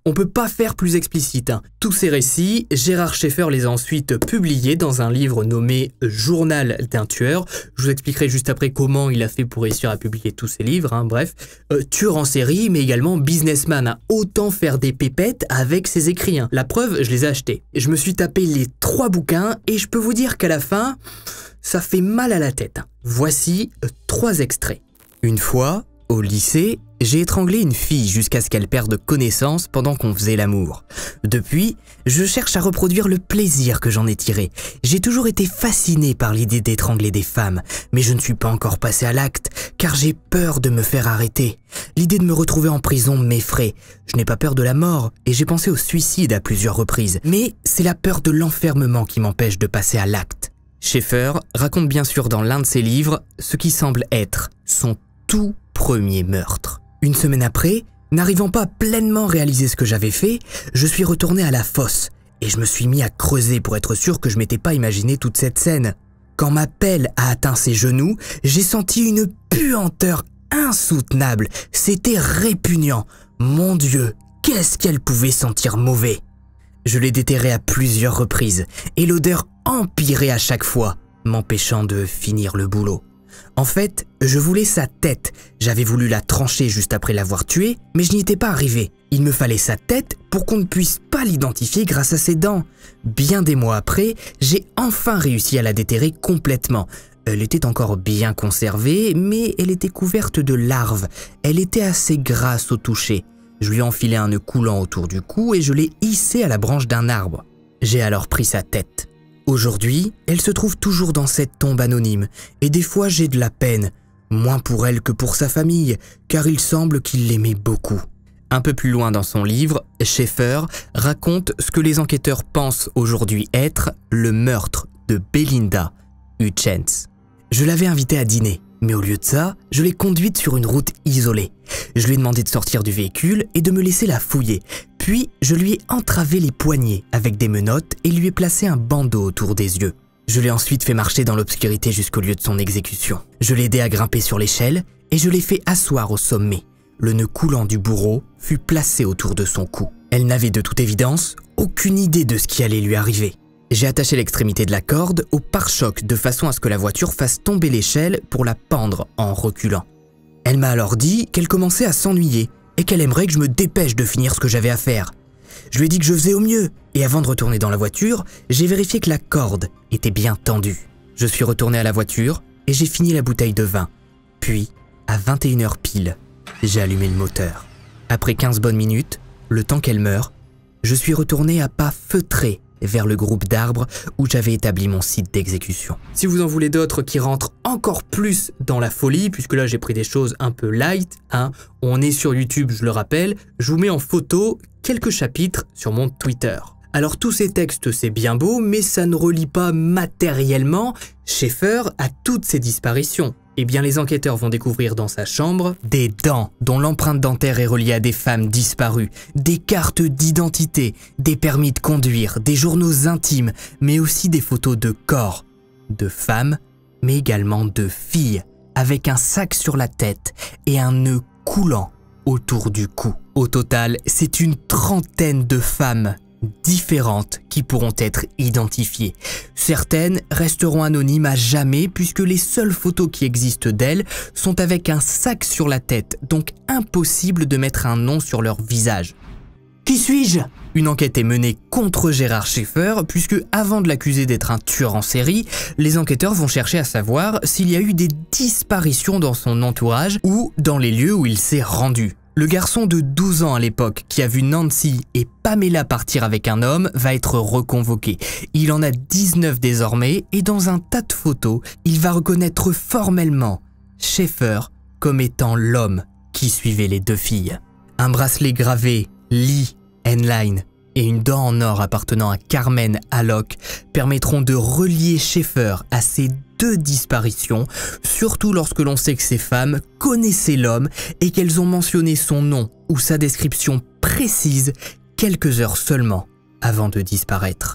On peut pas faire plus explicite. Tous ces récits, Gérard Schaeffer les a ensuite publiés dans un livre nommé Journal d'un tueur. Je vous expliquerai juste après comment il a fait pour réussir à publier tous ces livres, bref. Tueur en série, mais également businessman. Autant faire des pépettes avec ses écrits. La preuve, je les ai achetés. Je me suis tapé les 3 bouquins et je peux vous dire qu'à la fin, ça fait mal à la tête. Voici 3 extraits. Une fois, au lycée, j'ai étranglé une fille jusqu'à ce qu'elle perde connaissance pendant qu'on faisait l'amour. Depuis, je cherche à reproduire le plaisir que j'en ai tiré. J'ai toujours été fasciné par l'idée d'étrangler des femmes, mais je ne suis pas encore passé à l'acte, car j'ai peur de me faire arrêter. L'idée de me retrouver en prison m'effraie. Je n'ai pas peur de la mort, et j'ai pensé au suicide à plusieurs reprises. Mais c'est la peur de l'enfermement qui m'empêche de passer à l'acte. Schaeffer raconte bien sûr dans l'un de ses livres ce qui semble être son tout premier meurtre. Une semaine après, n'arrivant pas à pleinement réaliser ce que j'avais fait, je suis retourné à la fosse et je me suis mis à creuser pour être sûr que je m'étais pas imaginé toute cette scène. Quand ma pelle a atteint ses genoux, j'ai senti une puanteur insoutenable. C'était répugnant. Mon Dieu, qu'est-ce qu'elle pouvait sentir mauvais. Je l'ai déterrée à plusieurs reprises et l'odeur empirait à chaque fois, m'empêchant de finir le boulot. En fait, je voulais sa tête. J'avais voulu la trancher juste après l'avoir tuée, mais je n'y étais pas arrivé. Il me fallait sa tête pour qu'on ne puisse pas l'identifier grâce à ses dents. Bien des mois après, j'ai enfin réussi à la déterrer complètement. Elle était encore bien conservée, mais elle était couverte de larves. Elle était assez grasse au toucher. Je lui ai enfilé un nœud coulant autour du cou et je l'ai hissée à la branche d'un arbre. J'ai alors pris sa tête. Aujourd'hui, elle se trouve toujours dans cette tombe anonyme, et des fois j'ai de la peine, moins pour elle que pour sa famille, car il semble qu'il l'aimait beaucoup. Un peu plus loin dans son livre, Schaeffer raconte ce que les enquêteurs pensent aujourd'hui être le meurtre de Belinda Hutchence. Je l'avais invitée à dîner, mais au lieu de ça, je l'ai conduite sur une route isolée. Je lui ai demandé de sortir du véhicule et de me laisser la fouiller. Puis, je lui ai entravé les poignets avec des menottes et lui ai placé un bandeau autour des yeux. Je l'ai ensuite fait marcher dans l'obscurité jusqu'au lieu de son exécution. Je l'ai aidé à grimper sur l'échelle et je l'ai fait asseoir au sommet. Le nœud coulant du bourreau fut placé autour de son cou. Elle n'avait de toute évidence aucune idée de ce qui allait lui arriver. J'ai attaché l'extrémité de la corde au pare-choc de façon à ce que la voiture fasse tomber l'échelle pour la pendre en reculant. Elle m'a alors dit qu'elle commençait à s'ennuyer et qu'elle aimerait que je me dépêche de finir ce que j'avais à faire. Je lui ai dit que je faisais au mieux et avant de retourner dans la voiture, j'ai vérifié que la corde était bien tendue. Je suis retourné à la voiture et j'ai fini la bouteille de vin. Puis, à 21h pile, j'ai allumé le moteur. Après 15 bonnes minutes, le temps qu'elle meure, je suis retourné à pas feutrés vers le groupe d'arbres où j'avais établi mon site d'exécution. Si vous en voulez d'autres qui rentrent encore plus dans la folie, puisque là j'ai pris des choses un peu light, on est sur YouTube, je le rappelle, je vous mets en photo quelques chapitres sur mon Twitter. Alors tous ces textes c'est bien beau, mais ça ne relie pas matériellement Schaeffer à toutes ces disparitions. Eh bien les enquêteurs vont découvrir dans sa chambre des dents dont l'empreinte dentaire est reliée à des femmes disparues, des cartes d'identité, des permis de conduire, des journaux intimes, mais aussi des photos de corps, de femmes, mais également de filles, avec un sac sur la tête et un nœud coulant autour du cou. Au total, c'est une trentaine de femmes différentes qui pourront être identifiées. Certaines resteront anonymes à jamais puisque les seules photos qui existent d'elles sont avec un sac sur la tête, donc impossible de mettre un nom sur leur visage. Qui suis-je ? Une enquête est menée contre Gérard Schaeffer puisque avant de l'accuser d'être un tueur en série, les enquêteurs vont chercher à savoir s'il y a eu des disparitions dans son entourage ou dans les lieux où il s'est rendu. Le garçon de 12 ans à l'époque qui a vu Nancy et Pamela partir avec un homme va être reconvoqué. Il en a 19 désormais et dans un tas de photos, il va reconnaître formellement Schaeffer comme étant l'homme qui suivait les deux filles. Un bracelet gravé Lee Henline et une dent en or appartenant à Carmen Alloc permettront de relier Schaeffer à ces deux disparitions, surtout lorsque l'on sait que ces femmes connaissaient l'homme et qu'elles ont mentionné son nom ou sa description précise quelques heures seulement avant de disparaître.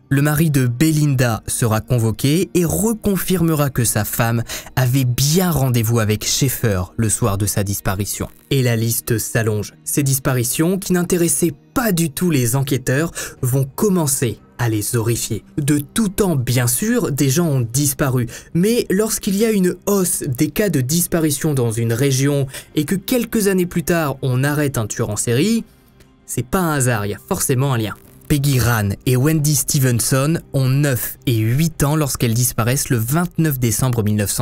Le mari de Belinda sera convoqué et reconfirmera que sa femme avait bien rendez-vous avec Schaeffer le soir de sa disparition. Et la liste s'allonge. Ces disparitions, qui n'intéressaient pas du tout les enquêteurs, vont commencer à les horrifier. De tout temps, bien sûr, des gens ont disparu, mais lorsqu'il y a une hausse des cas de disparition dans une région et que quelques années plus tard, on arrête un tueur en série, c'est pas un hasard, il y a forcément un lien. Peggy Rahn et Wendy Stevenson ont 9 et 8 ans lorsqu'elles disparaissent le 29 décembre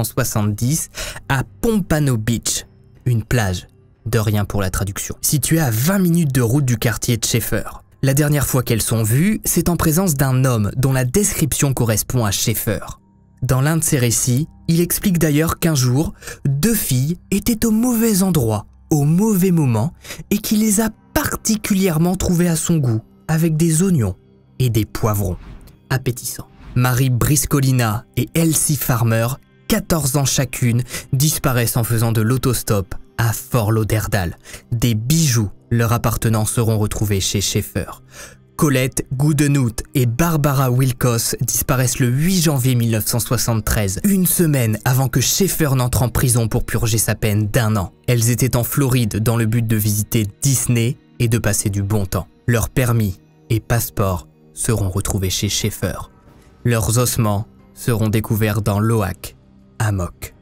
1970 à Pompano Beach, une plage, de rien pour la traduction, située à 20 minutes de route du quartier de Schaeffer. La dernière fois qu'elles sont vues, c'est en présence d'un homme dont la description correspond à Schaeffer. Dans l'un de ses récits, il explique d'ailleurs qu'un jour, 2 filles étaient au mauvais endroit, au mauvais moment, et qu'il les a particulièrement trouvées à son goût, avec des oignons et des poivrons. Appétissants. Mary Briscolina et Elsie Farmer, 14 ans chacune, disparaissent en faisant de l'autostop à Fort Lauderdale. Des bijoux leur appartenant seront retrouvés chez Schaeffer. Colette Goodenough et Barbara Wilcox disparaissent le 8 janvier 1973, une semaine avant que Schaeffer n'entre en prison pour purger sa peine d'1 an. Elles étaient en Floride dans le but de visiter Disney et de passer du bon temps. Leurs permis et passeports seront retrouvés chez Schaeffer. Leurs ossements seront découverts dans l'Oak, Hammock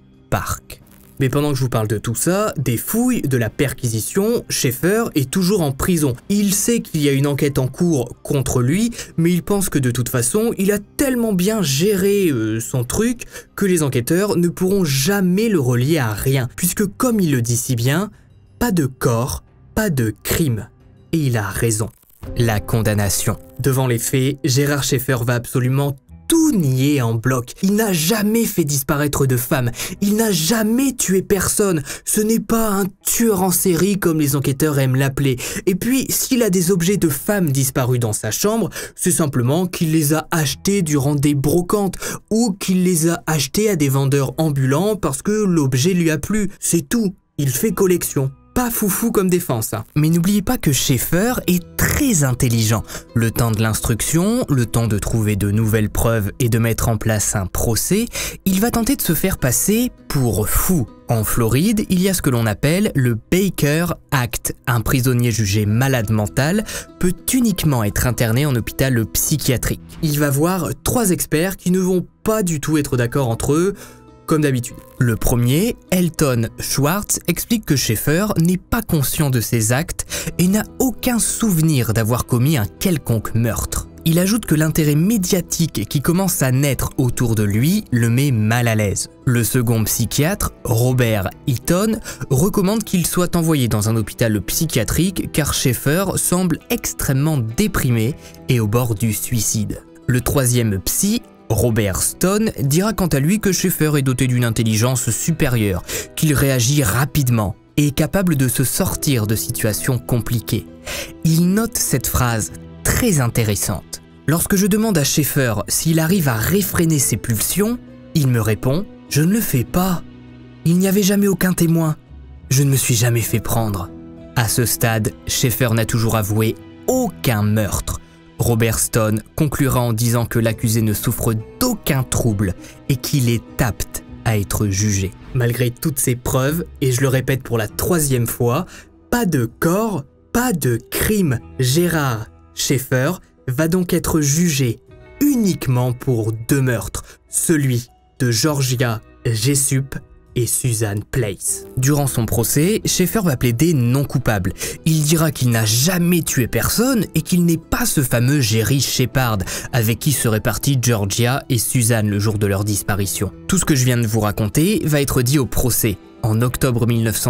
Park. Mais pendant que je vous parle de tout ça, des fouilles, de la perquisition, Schaeffer est toujours en prison. Il sait qu'il y a une enquête en cours contre lui, mais il pense que de toute façon, il a tellement bien géré son truc que les enquêteurs ne pourront jamais le relier à rien. Puisque comme il le dit si bien, pas de corps, pas de crime. Et il a raison. La condamnation. Devant les faits, Gérard Schaeffer va absolument tout nier en bloc. Il n'a jamais fait disparaître de femmes. Il n'a jamais tué personne. Ce n'est pas un tueur en série comme les enquêteurs aiment l'appeler. Et puis, s'il a des objets de femmes disparus dans sa chambre, c'est simplement qu'il les a achetés durant des brocantes ou qu'il les a achetés à des vendeurs ambulants parce que l'objet lui a plu. C'est tout. Il fait collection. Pas foufou comme défense. Mais n'oubliez pas que Schaeffer est très intelligent. Le temps de l'instruction, le temps de trouver de nouvelles preuves et de mettre en place un procès, il va tenter de se faire passer pour fou. En Floride, il y a ce que l'on appelle le Baker Act. Un prisonnier jugé malade mental peut uniquement être interné en hôpital psychiatrique. Il va voir 3 experts qui ne vont pas du tout être d'accord entre eux, comme d'habitude. Le premier, Elton Schwartz, explique que Schaeffer n'est pas conscient de ses actes et n'a aucun souvenir d'avoir commis un quelconque meurtre. Il ajoute que l'intérêt médiatique qui commence à naître autour de lui le met mal à l'aise. Le second psychiatre, Robert Eaton, recommande qu'il soit envoyé dans un hôpital psychiatrique car Schaeffer semble extrêmement déprimé et au bord du suicide. Le troisième psy, Robert Stone, dira quant à lui que Schaeffer est doté d'une intelligence supérieure, qu'il réagit rapidement et est capable de se sortir de situations compliquées. Il note cette phrase très intéressante. Lorsque je demande à Schaeffer s'il arrive à réfréner ses pulsions, il me répond « Je ne le fais pas. Il n'y avait jamais aucun témoin. Je ne me suis jamais fait prendre. » À ce stade, Schaeffer n'a toujours avoué aucun meurtre. Robert Stone conclura en disant que l'accusé ne souffre d'aucun trouble et qu'il est apte à être jugé. Malgré toutes ces preuves, et je le répète pour la 3e fois, pas de corps, pas de crime. Gérard Schaeffer va donc être jugé uniquement pour 2 meurtres, celui de Georgia Jessup et Susan Place. Durant son procès, Schaeffer va plaider non coupable. Il dira qu'il n'a jamais tué personne et qu'il n'est pas ce fameux Jerry Shepard avec qui seraient partis Georgia et Susan le jour de leur disparition. Tout ce que je viens de vous raconter va être dit au procès. En octobre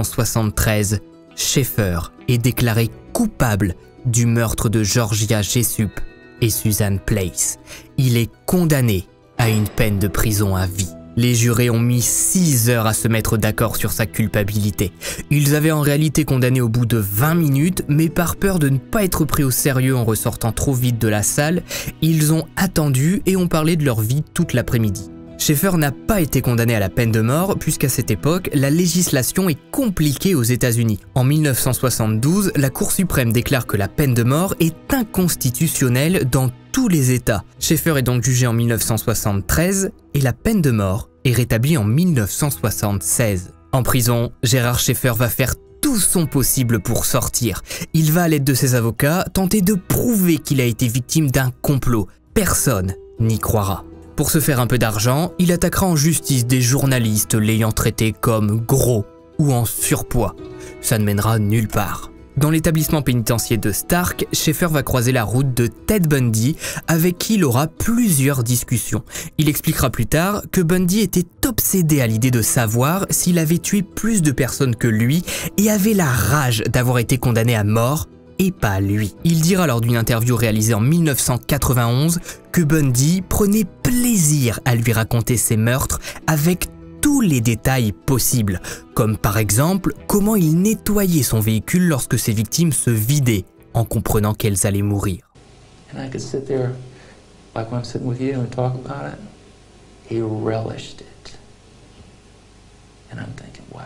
1973, Schaeffer est déclaré coupable du meurtre de Georgia Jessup et Susan Place. Il est condamné à une peine de prison à vie. Les jurés ont mis 6 heures à se mettre d'accord sur sa culpabilité. Ils avaient en réalité condamné au bout de 20 minutes, mais par peur de ne pas être pris au sérieux en ressortant trop vite de la salle, ils ont attendu et ont parlé de leur vie toute l'après-midi. Schaeffer n'a pas été condamné à la peine de mort puisqu'à cette époque, la législation est compliquée aux États-Unis. En 1972, la Cour suprême déclare que la peine de mort est inconstitutionnelle dans tous les États. Schaeffer est donc jugé en 1973 et la peine de mort est rétablie en 1976. En prison, Gerhard Schaeffer va faire tout son possible pour sortir. Il va à l'aide de ses avocats tenter de prouver qu'il a été victime d'un complot. Personne n'y croira. Pour se faire un peu d'argent, il attaquera en justice des journalistes l'ayant traité comme gros ou en surpoids. Ça ne mènera nulle part. Dans l'établissement pénitentiaire de Stark, Schaeffer va croiser la route de Ted Bundy, avec qui il aura plusieurs discussions. Il expliquera plus tard que Bundy était obsédé à l'idée de savoir s'il avait tué plus de personnes que lui et avait la rage d'avoir été condamné à mort et pas lui. Il dira lors d'une interview réalisée en 1991 que Bundy prenait plaisir à lui raconter ses meurtres avec tous les détails possibles, comme par exemple comment il nettoyait son véhicule lorsque ses victimes se vidaient en comprenant qu'elles allaient mourir. And I could sit there, like when I'm sitting with you and talk about it. He relished it. And I'm thinking, wow,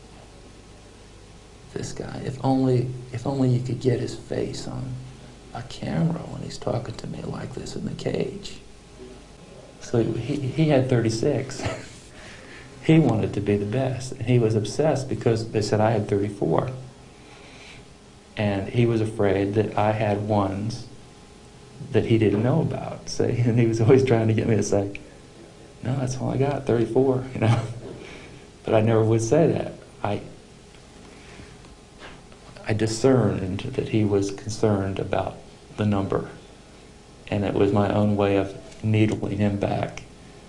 this guy, if only you could get his face on a camera when he's talking to me like this in the cage. So he had 36. He wanted to be the best, and he was obsessed because they said I had 34. And he was afraid that I had ones that he didn't know about, see? And he was always trying to get me to say, no, that's all I got, 34, you know? But I never would say that. I discerned that he was concerned about the number, and it was my own way of needling him back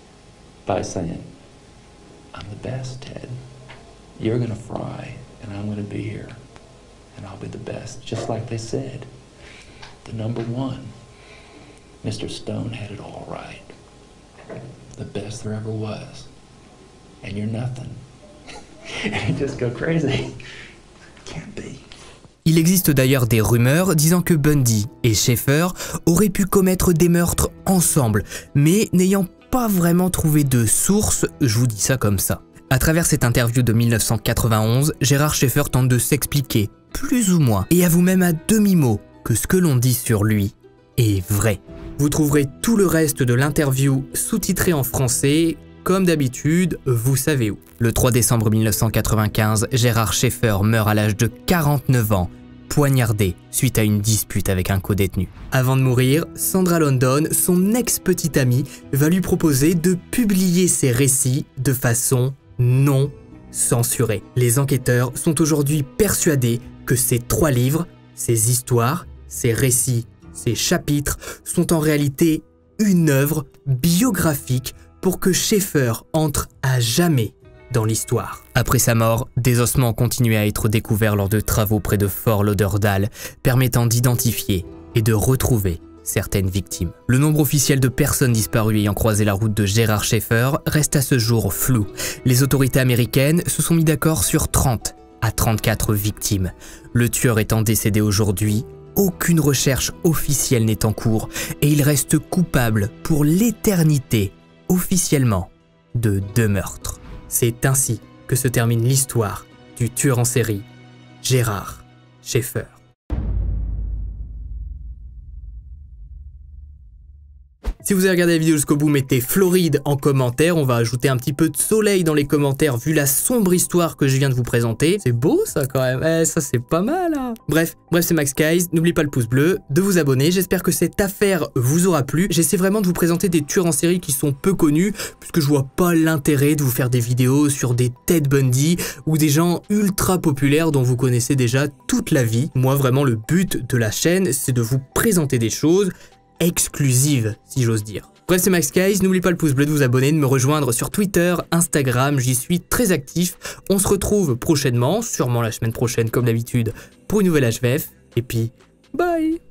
by saying, I'm the best, Ted. You're gonna fry, and I'm gonna be here, and I'll be the best, just like they said. The number one. Mr. Stone had it all right. The best there ever was. And you're nothing. And you just go crazy. Can't be. Il existe d'ailleurs des rumeurs disant que Bundy et Schaeffer auraient pu commettre des meurtres ensemble, mais n'ayant pas vraiment trouvé de source, je vous dis ça comme ça. À travers cette interview de 1991, Gerhard Schaeffer tente de s'expliquer, plus ou moins, et avoue même à demi-mot que ce que l'on dit sur lui est vrai. Vous trouverez tout le reste de l'interview sous-titré en français, comme d'habitude, vous savez où. Le 3 décembre 1995, Gerhard Schaeffer meurt à l'âge de 49 ans, poignardé suite à une dispute avec un codétenu. Avant de mourir, Sandra London, son ex-petite amie, va lui proposer de publier ses récits de façon non censurée. Les enquêteurs sont aujourd'hui persuadés que ces 3 livres, ces histoires, ces récits, ces chapitres sont en réalité une œuvre biographique pour que Schaeffer entre à jamais dans l'histoire. Après sa mort, des ossements ont continué à être découverts lors de travaux près de Fort Lauderdale, permettant d'identifier et de retrouver certaines victimes. Le nombre officiel de personnes disparues ayant croisé la route de Gerhard Schaeffer reste à ce jour flou. Les autorités américaines se sont mis d'accord sur 30 à 34 victimes. Le tueur étant décédé aujourd'hui, aucune recherche officielle n'est en cours et il reste coupable pour l'éternité, officiellement, de 2 meurtres. C'est ainsi que se termine l'histoire du tueur en série, Gerhard Schaeffer. Si vous avez regardé la vidéo jusqu'au bout, mettez Floride en commentaire. On va ajouter un petit peu de soleil dans les commentaires vu la sombre histoire que je viens de vous présenter. C'est beau ça quand même, ça c'est pas mal hein. Bref, c'est Max Guys, n'oubliez pas le pouce bleu, de vous abonner. J'espère que cette affaire vous aura plu. J'essaie vraiment de vous présenter des tueurs en série qui sont peu connus, puisque je vois pas l'intérêt de vous faire des vidéos sur des Ted Bundy ou des gens ultra populaires dont vous connaissez déjà toute la vie. Moi vraiment le but de la chaîne, c'est de vous présenter des choses exclusive, si j'ose dire. Bref, c'est Max Guys, n'oubliez pas le pouce bleu, de vous abonner, de me rejoindre sur Twitter, Instagram, j'y suis très actif. On se retrouve prochainement, sûrement la semaine prochaine comme d'habitude, pour une nouvelle HVF, et puis bye.